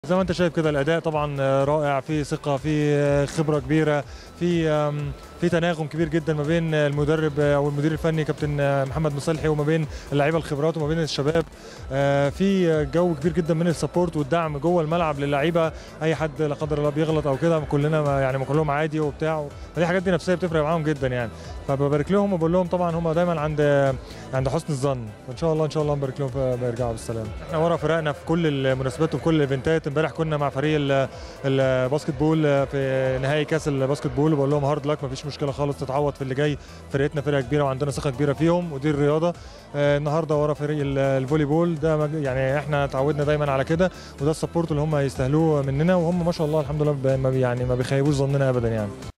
زي ما انت شايف كده الاداء طبعا رائع، في ثقه، في خبره كبيره، في تناغم كبير جدا ما بين المدرب او المدير الفني كابتن محمد مصلحي وما بين اللعيبه الخبرات وما بين الشباب. في جو كبير جدا من السبورت والدعم جوه الملعب للعيبه. اي حد لا قدر الله بيغلط او كده كلنا يعني كلهم عادي وبتاع، فدي حاجات دي نفسيه بتفرق معاهم جدا يعني. فببارك لهم وبقول لهم طبعا هم دايما عند حسن الظن، فان شاء الله نبارك لهم بيرجعوا بالسلامه. احنا ورا فرقنا في كل المناسبات وفي كل الايفنتات. امبارح كنا مع فريق الباسكت بول في نهائي كاس الباسكت بول، وبقول لهم هارد لك، مفيش مشكله خالص، تتعوض في اللي جاي. فرقتنا فرقه كبيره وعندنا ثقه كبيره فيهم، ودي الرياضه. النهارده ورا فريق الفولي بول ده، يعني احنا اتعودنا دايما على كده، وده السبورت اللي هم يستاهلوه مننا، وهم ما شاء الله الحمد لله يعني ما بيخيبوش ظننا ابدا يعني.